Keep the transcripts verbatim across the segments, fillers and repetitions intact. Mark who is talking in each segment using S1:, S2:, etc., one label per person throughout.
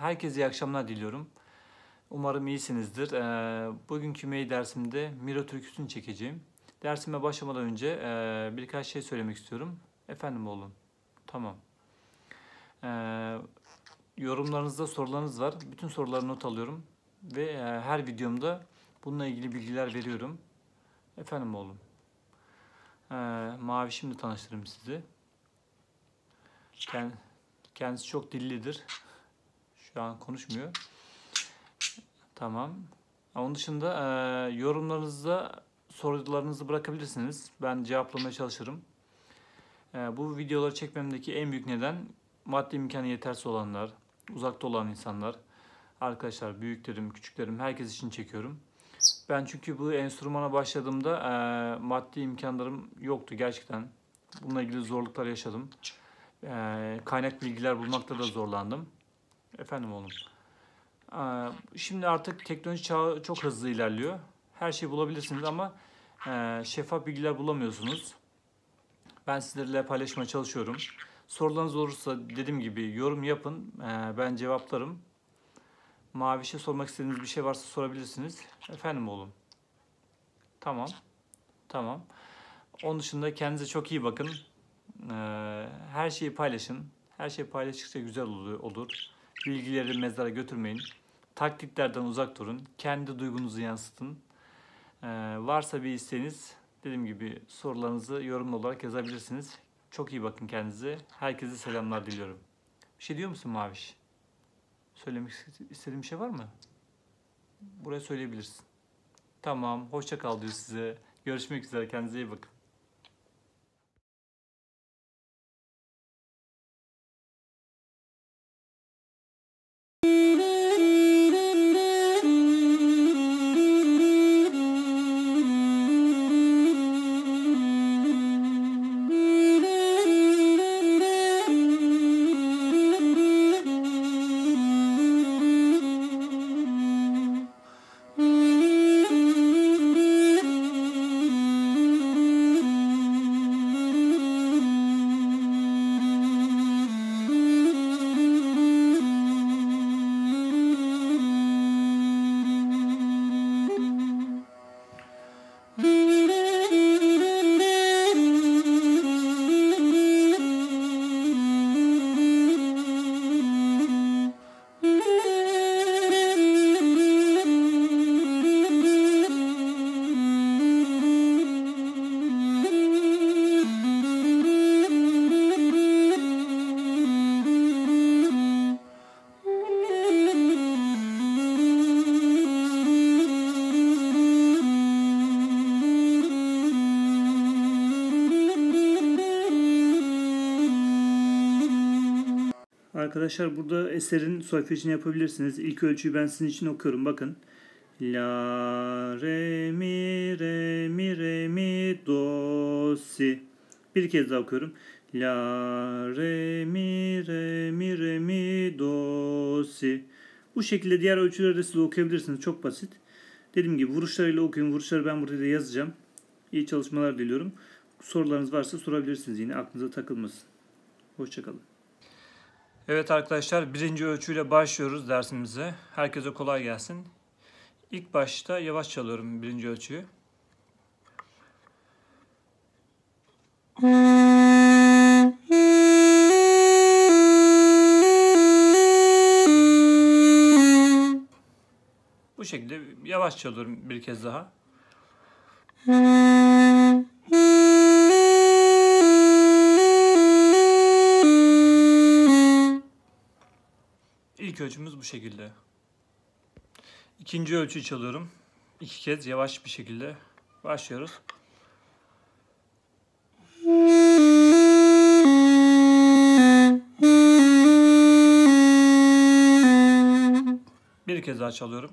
S1: Herkese iyi akşamlar diliyorum. Umarım iyisinizdir. Ee, bugünkü M E I dersimde Miro türküsünü çekeceğim. Dersime başlamadan önce e, birkaç şey söylemek istiyorum. Efendim oğlum. Tamam. Ee, yorumlarınızda sorularınız var. Bütün soruları not alıyorum. Ve e, her videomda bununla ilgili bilgiler veriyorum. Efendim oğlum. Ee, Mavi şimdi tanıştırayım sizi. Kendisi çok dillidir. Şu an konuşmuyor. Tamam. Onun dışında e, yorumlarınızda sorularınızı bırakabilirsiniz. Ben cevaplamaya çalışırım. E, bu videoları çekmemdeki en büyük neden maddi imkanı yetersiz olanlar, uzakta olan insanlar, arkadaşlar, büyüklerim, küçüklerim, herkes için çekiyorum. Ben çünkü bu enstrümana başladığımda e, maddi imkanlarım yoktu gerçekten. Bununla ilgili zorluklar yaşadım. E, kaynak bilgiler bulmakta da zorlandım. Efendim oğlum. Şimdi artık teknoloji çağı çok hızlı ilerliyor. Her şeyi bulabilirsiniz ama şeffaf bilgiler bulamıyorsunuz. Ben sizlerle paylaşmaya çalışıyorum. Sorularınız olursa dediğim gibi yorum yapın. Ben cevaplarım. Maviş'e sormak istediğiniz bir şey varsa sorabilirsiniz. Efendim oğlum. Tamam. Tamam. Onun dışında kendinize çok iyi bakın. Her şeyi paylaşın. Her şeyi paylaştıkça güzel olur. Bilgileri mezara götürmeyin. Taktiklerden uzak durun. Kendi duygunuzu yansıtın. Ee, varsa bir isteğiniz, dediğim gibi sorularınızı yorumlu olarak yazabilirsiniz. Çok iyi bakın kendinize. Herkese selamlar diliyorum. Bir şey diyor musun Maviş? Söylemek istediğin bir şey var mı? Buraya söyleyebilirsin. Tamam. Hoşça kal diyor size. Görüşmek üzere. Kendinize iyi bakın. Arkadaşlar burada eserin solfejini yapabilirsiniz. İlk ölçüyü ben sizin için okuyorum. Bakın. La, re, mi, re, mi, re, mi, do, si. Bir kez daha okuyorum. La, re, mi, re, mi, re, mi, do, si. Bu şekilde diğer ölçüleri de siz okuyabilirsiniz. Çok basit. Dediğim gibi vuruşlarıyla okuyun. Vuruşları ben burada da yazacağım. İyi çalışmalar diliyorum. Sorularınız varsa sorabilirsiniz yine. Aklınıza takılmasın. Hoşçakalın. Evet arkadaşlar, birinci ölçüyle başlıyoruz dersimize. Herkese kolay gelsin. İlk başta yavaş çalıyorum birinci ölçüyü. Bu şekilde yavaş çalıyorum bir kez daha. İlk ölçümüz bu şekilde. İkinci ölçüyü çalıyorum. İki kez yavaş bir şekilde başlıyoruz. Bir kez daha çalıyorum.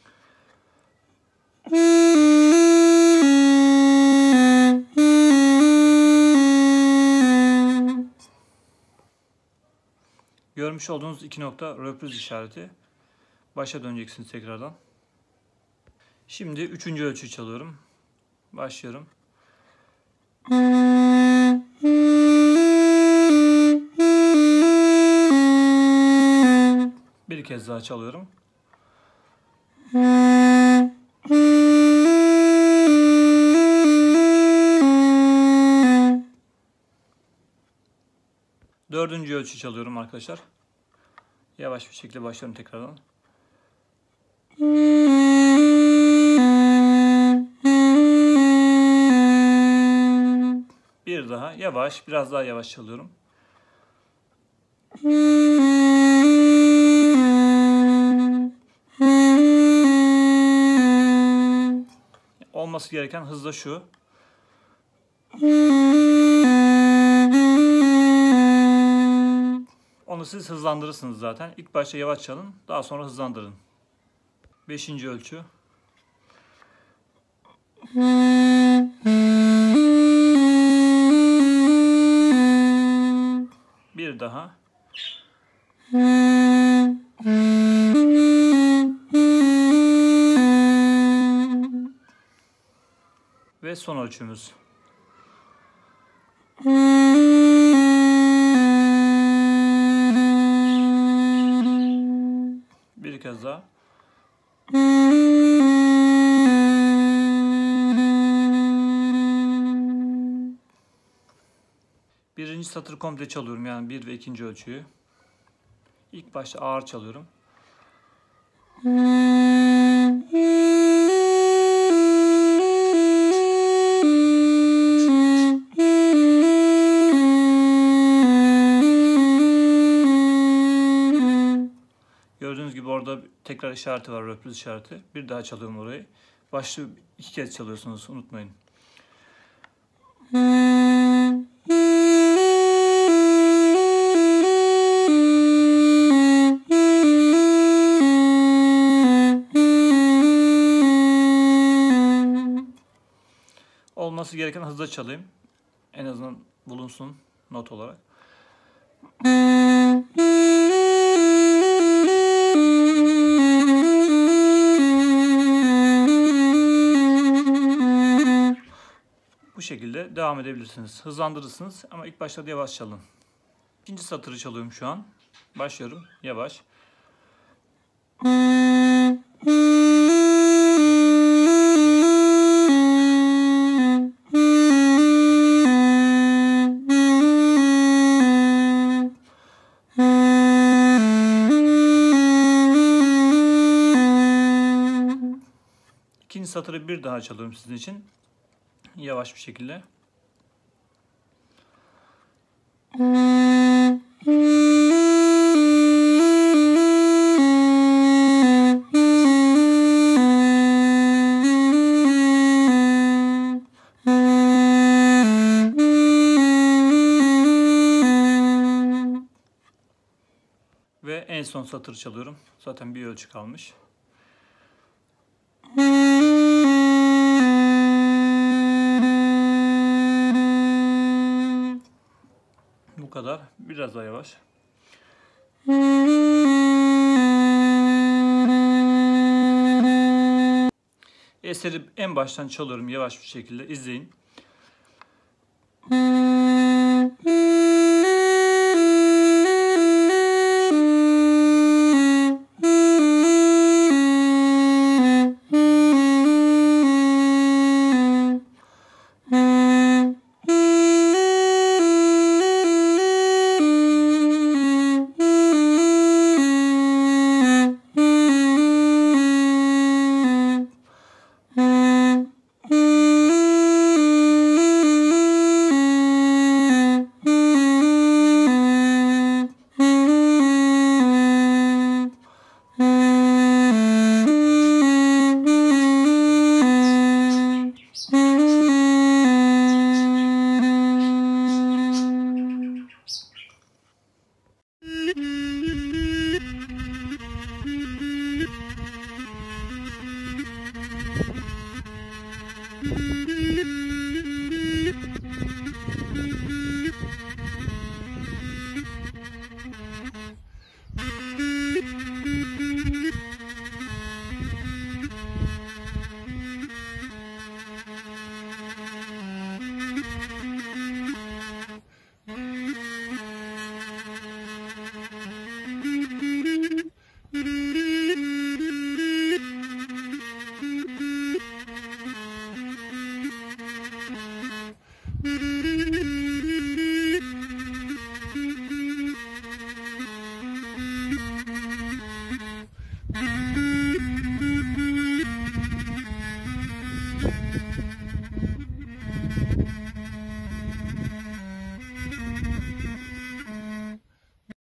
S1: Görmüş olduğunuz iki nokta röpüz işareti. Başa döneceksiniz tekrardan. Şimdi üçüncü ölçüyü çalıyorum. Başlıyorum. Bir Bir kez daha çalıyorum. Dördüncü ölçü çalıyorum arkadaşlar. Yavaş bir şekilde başlıyorum tekrardan. Bir daha yavaş, biraz daha yavaş çalıyorum. Olması gereken hız da şu. Onu siz hızlandırırsınız zaten. İlk başta yavaş çalın, daha sonra hızlandırın. Beşinci ölçü. Bir daha. Ve son ölçümüz. Bir kez daha. Birinci satırı komple çalıyorum, yani bir ve ikinci ölçüyü. İlk başta ağır çalıyorum. Gördüğünüz gibi orada tekrar işareti var, röpüz işareti. Bir daha çalıyorum orayı. Başta iki kez çalıyorsunuz, unutmayın. Olması gereken hızla çalayım. En azından bulunsun not olarak. Bu şekilde devam edebilirsiniz. Hızlandırırsınız ama ilk başta da yavaş çalın. İkinci satırı çalıyorum şu an. Başlıyorum yavaş. İkinci satırı bir daha çalıyorum sizin için. Yavaş bir şekilde. Ve en son satır çalıyorum. Zaten bir ölçü kalmış. Bu kadar. Biraz daha yavaş. Eseri en baştan çalıyorum yavaş bir şekilde. İzleyin.